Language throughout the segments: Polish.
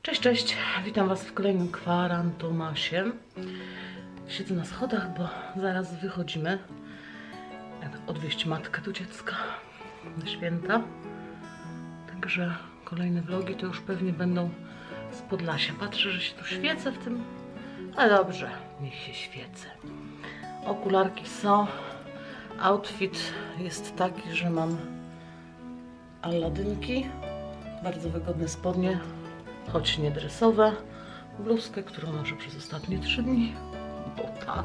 Cześć, cześć! Witam Was w kolejnym kwarantomasie. Siedzę na schodach, bo zaraz wychodzimy odwieźć matkę do dziecka na święta. Także kolejne vlogi to już pewnie będą z Podlasia. Patrzę, że się tu świecę w tym, ale dobrze, niech się świecę. Okularki są. Outfit jest taki, że mam alladynki, bardzo wygodne spodnie, choć nie dresowe, bluzkę, którą noszę przez ostatnie 3 dni, bo tak.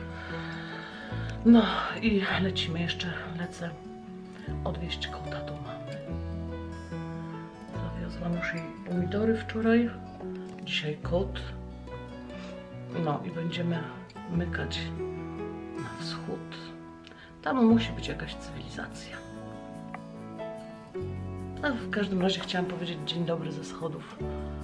No i lecimy, lecę odwieźć kota do mamy. Zawiozłam już jej pomidory wczoraj, dzisiaj kot. No i będziemy mykać na wschód. Tam musi być jakaś cywilizacja. A w każdym razie chciałam powiedzieć dzień dobry ze schodów.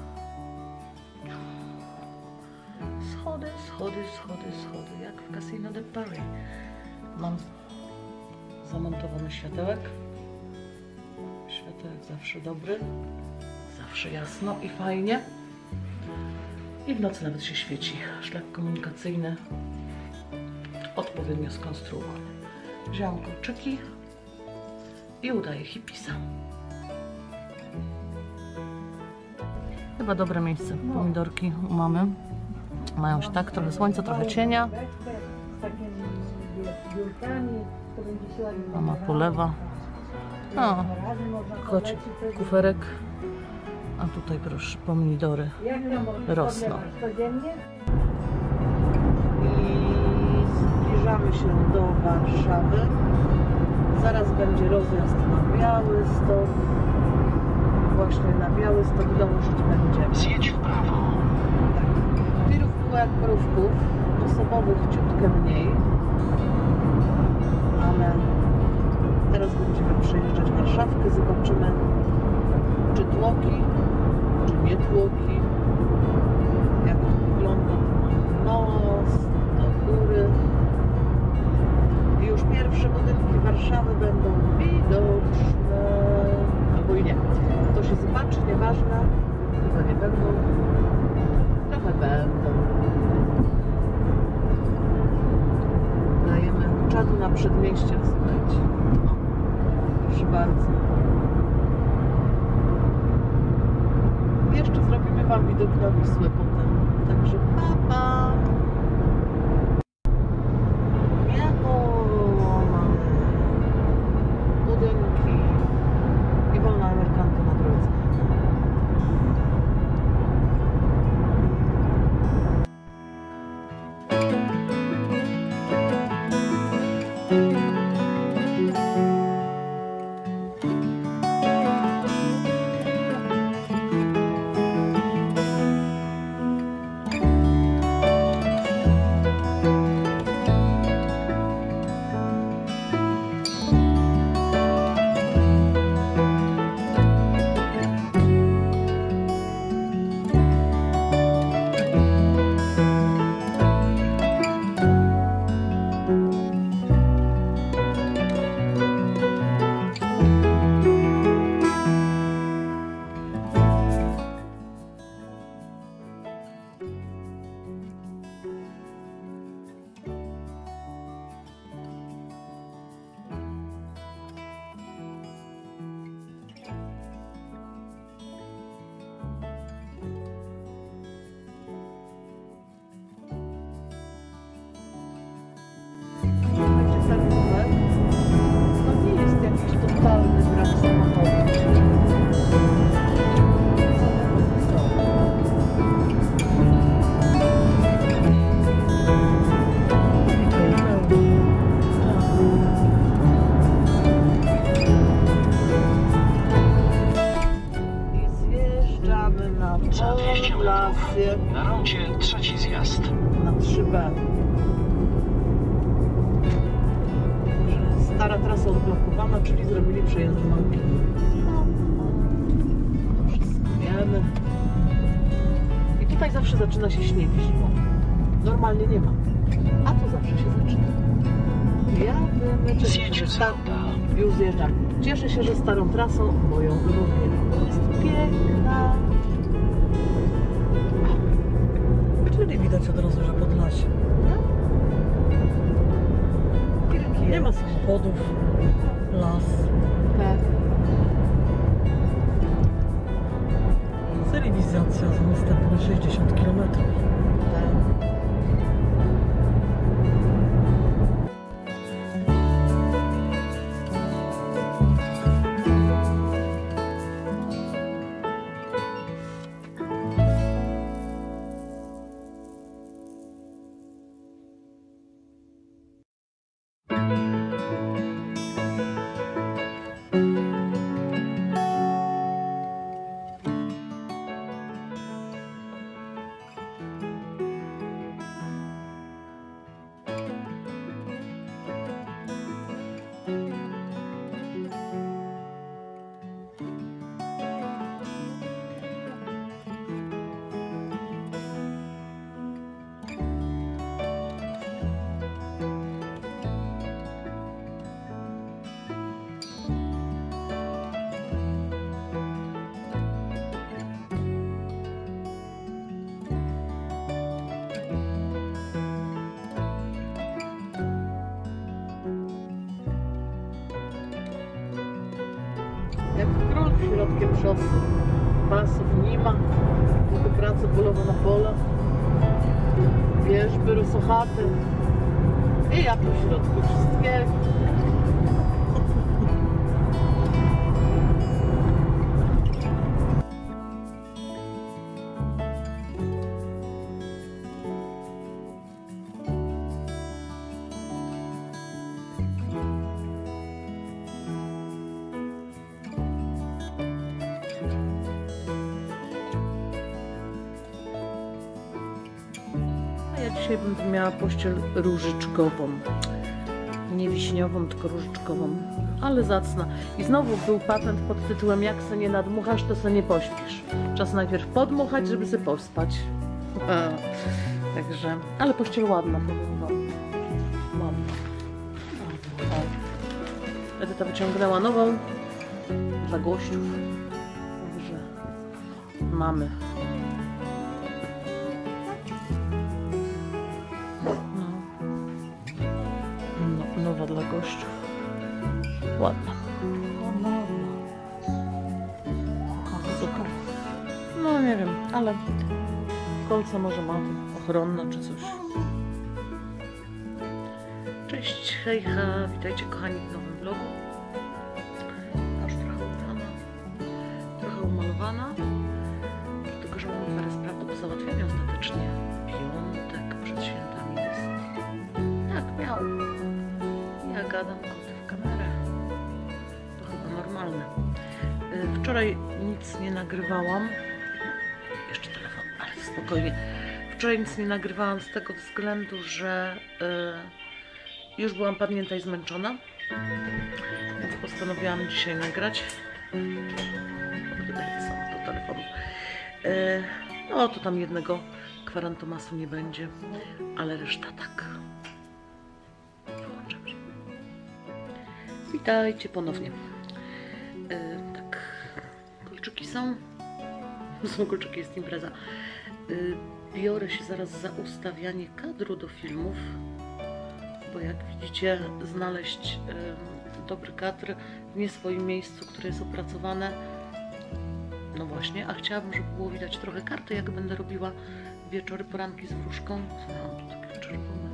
Schody, schody, schody, schody, jak w Casino de Paris. Mam zamontowany światełek. Światełek zawsze dobry, zawsze jasno i fajnie. I w nocy nawet się świeci. Szlak komunikacyjny odpowiednio skonstruowany. Wziąłam kolczyki i udaję hipisa. Chyba dobre miejsce. Pomidorki u mamy mają się tak, trochę słońca, trochę cienia. Mama polewa. O, chodź, kuferek. A tutaj proszę, pomidory rosną. I zbliżamy się do Warszawy. Zaraz będzie rozjazd na Białystok. Właśnie na Białystok dążyć będziemy. Zjedź w prawo. Tak. Tirów było jak mrówków, osobowych ciutkę mniej. Ale teraz będziemy przejeżdżać Warszawkę, zobaczymy, czy tłoki, czy nie tłoki, jak to wygląda. Most do góry. I już pierwsze budynki Warszawy będą widoczne. Albo i nie. To się zobaczy, nieważne. Chyba nie będą. Trochę będą. Dajemy czadu na przedmieściach, słuchajcie. O, proszę bardzo. Jeszcze zrobimy Wam widok na Wisłę potem. Także pa, pa. Budynki i wolna amerykanka na drodze. Na rondzie trzeci zjazd. Na 3B. Stara trasa odblokowana, czyli zrobili przejazd małki. Wszystko wiemy. I tutaj zawsze zaczyna się śnieg zimą. Normalnie nie ma. A tu zawsze się zaczyna. Jadę, Zjedź w tak, już zjeżdżam. Cieszę się, że starą trasą moją lubię. Jest piękna. Stylizacja za następne 60 km. Jak król środkiem szosu. Pasów nie ma, tylko praca polowa na pole, wierzby, rosochaty i ja po środku wszystkiego. Ja dzisiaj bym miała pościel różyczkową. Nie wiśniową, tylko różyczkową. Ale zacna. I znowu był patent pod tytułem: jak se nie nadmuchasz, to se nie pośpisz. Czas najpierw podmuchać, żeby se pospać. Także, ale pościel ładna, powiem wam. Ładna. Edyta wyciągnęła nową dla gościów. Także mamy. Nowa dla gościów. Ładna. Super. No nie wiem, ale kolce może ma ochronne czy coś. Cześć, hejha, witajcie kochani w nowym vlogu. Już trochę ubrana, trochę umalowana, dlatego że mam parę spraw do załatwienia ostatecznie. Piątek przed świętami jest. Tak miał. Ja gadam koty w kamerę. To chyba normalne. Wczoraj nic nie nagrywałam. Jeszcze telefon, ale spokojnie. Wczoraj nic nie nagrywałam z tego względu, że już byłam padnięta i zmęczona. Więc postanowiłam dzisiaj nagrać. Wydaje sam do telefonu. No to tam jednego kwarantomasu nie będzie, ale reszta tak. Witajcie ponownie. Tak, kolczyki są. Są kolczyki, jest impreza. Biorę się zaraz za ustawianie kadru do filmów, bo jak widzicie, znaleźć dobry kadr w nie swoim miejscu, które jest opracowane. No właśnie, a chciałabym, żeby było widać trochę karty, jak będę robiła wieczory, poranki z wróżką. No, to takie czerwone.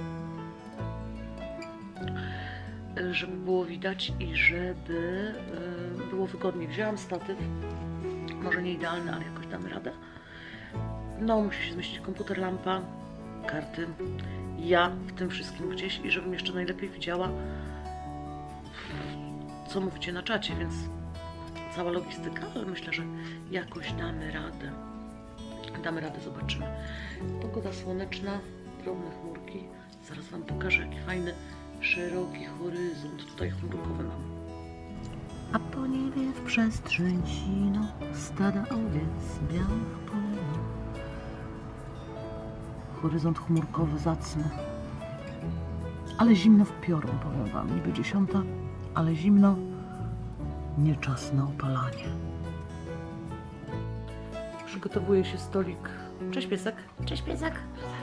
Żeby było widać i żeby było wygodnie. Wzięłam statyw, może nie idealny, ale jakoś damy radę. No, musi się zmieścić komputer, lampa, karty, ja w tym wszystkim gdzieś i żebym jeszcze najlepiej widziała, co mówicie na czacie, więc cała logistyka, ale myślę, że jakoś damy radę. Damy radę, zobaczymy. Pogoda słoneczna, drobne chmurki. Zaraz wam pokażę, jaki fajny szeroki horyzont tutaj chmurkowy mam. A po niebie w przestrzeń sino, stada owiec białych polino. Horyzont chmurkowy zacny. Ale zimno w piorun, powiem wam. Niby 10, ale zimno. Nie czas na opalanie. Przygotowuje się stolik. Cześć piesek. Cześć piesek.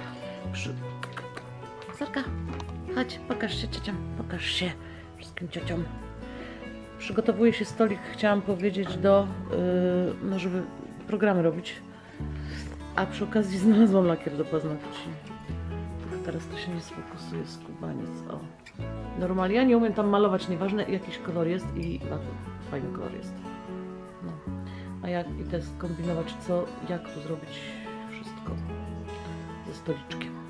Sarka, chodź, pokaż się ciociom, pokaż się wszystkim ciociom. Przygotowuje się stolik, chciałam powiedzieć, do, no żeby programy robić. A przy okazji znalazłam lakier do paznokci. Tylko teraz to się nie sfokusuje, skubaniec. O. Normalnie ja nie umiem tam malować, nieważne jakiś kolor jest i fajny kolor jest. No. A jak i też kombinować co, jak tu zrobić wszystko ze stoliczkiem.